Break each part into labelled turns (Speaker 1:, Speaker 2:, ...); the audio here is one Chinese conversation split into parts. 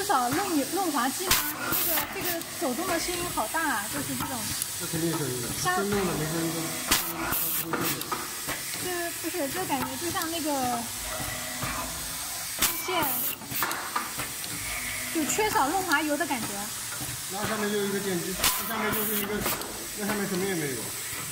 Speaker 1: 缺少润滑剂吗？这个手动的声音好大啊，就是这种。
Speaker 2: 这肯定有声音的，真弄的没声音都不会声。
Speaker 1: 这不是，这感觉就像那个机械，就缺少润滑油的感觉。
Speaker 2: 那上面就有一个电机，这下面就是一个，那上面什么也没有。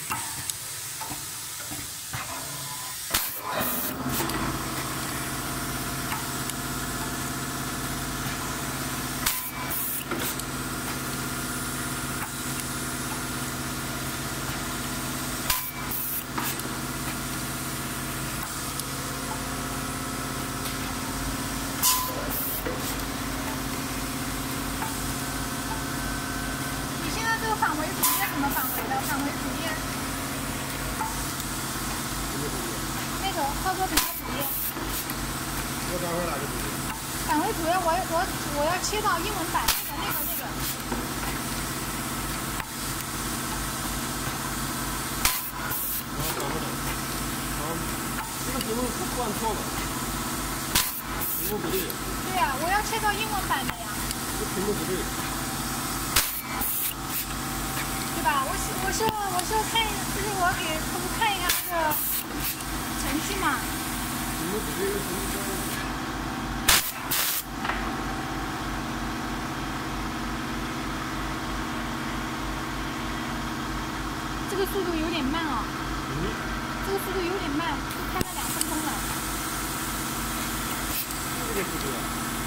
Speaker 1: 这个返回主页怎么返回的？返回主页，那个操作平台主页。
Speaker 2: 我返回哪个主页？
Speaker 1: 返回主页，我要切到英文版，那个。
Speaker 2: 返回哪？这个屏幕是换错了，屏幕不对。
Speaker 1: 对呀，我要切到英文版的呀。
Speaker 2: 这屏幕不对。
Speaker 1: 对吧？我是看，就是我给客户看一下那个程序嘛。这个速度有点慢啊。这个速度有点慢，都开了2分钟了。
Speaker 2: 这个速度啊。